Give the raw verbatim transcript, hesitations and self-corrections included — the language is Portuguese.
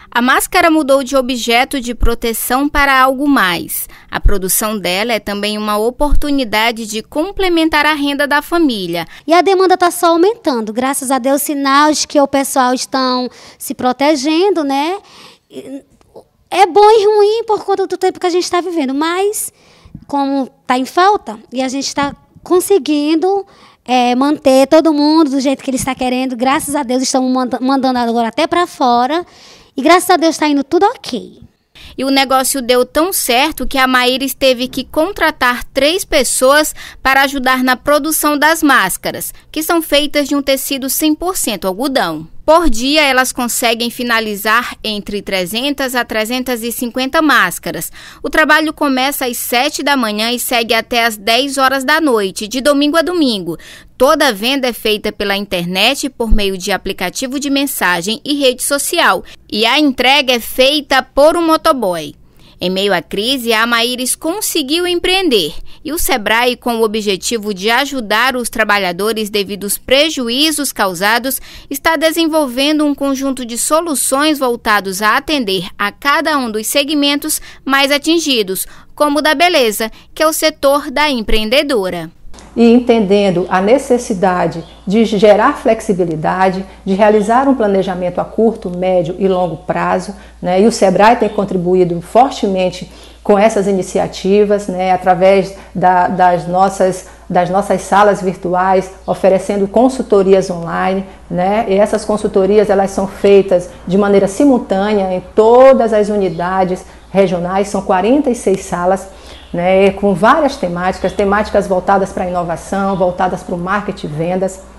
A máscara mudou de objeto de proteção para algo mais. A produção dela é também uma oportunidade de complementar a renda da família. E a demanda está só aumentando, graças a Deus, sinal de que o pessoal estão se protegendo, né? É bom e ruim por conta do tempo que a gente está vivendo, mas como está em falta e a gente está conseguindo é, manter todo mundo do jeito que ele está querendo, graças a Deus estamos mandando agora até para fora. E graças a Deus está indo tudo ok. E o negócio deu tão certo que a Maíris teve que contratar três pessoas para ajudar na produção das máscaras, que são feitas de um tecido cem por cento algodão. Por dia, elas conseguem finalizar entre trezentas a trezentas e cinquenta máscaras. O trabalho começa às sete da manhã e segue até às dez horas da noite, de domingo a domingo. Toda a venda é feita pela internet por meio de aplicativo de mensagem e rede social. E a entrega é feita por um motoboy. Em meio à crise, a Maíris conseguiu empreender e o Sebrae, com o objetivo de ajudar os trabalhadores devido aos prejuízos causados, está desenvolvendo um conjunto de soluções voltados a atender a cada um dos segmentos mais atingidos, como o da beleza, que é o setor da empreendedora. E entendendo a necessidade de gerar flexibilidade, de realizar um planejamento a curto, médio e longo prazo, né? E o Sebrae tem contribuído fortemente com essas iniciativas, né? Através da, das, nossas, das nossas salas virtuais, oferecendo consultorias online, né? E essas consultorias elas são feitas de maneira simultânea em todas as unidades regionais, são quarenta e seis salas, né, com várias temáticas, temáticas voltadas para a inovação, voltadas para o marketing e vendas.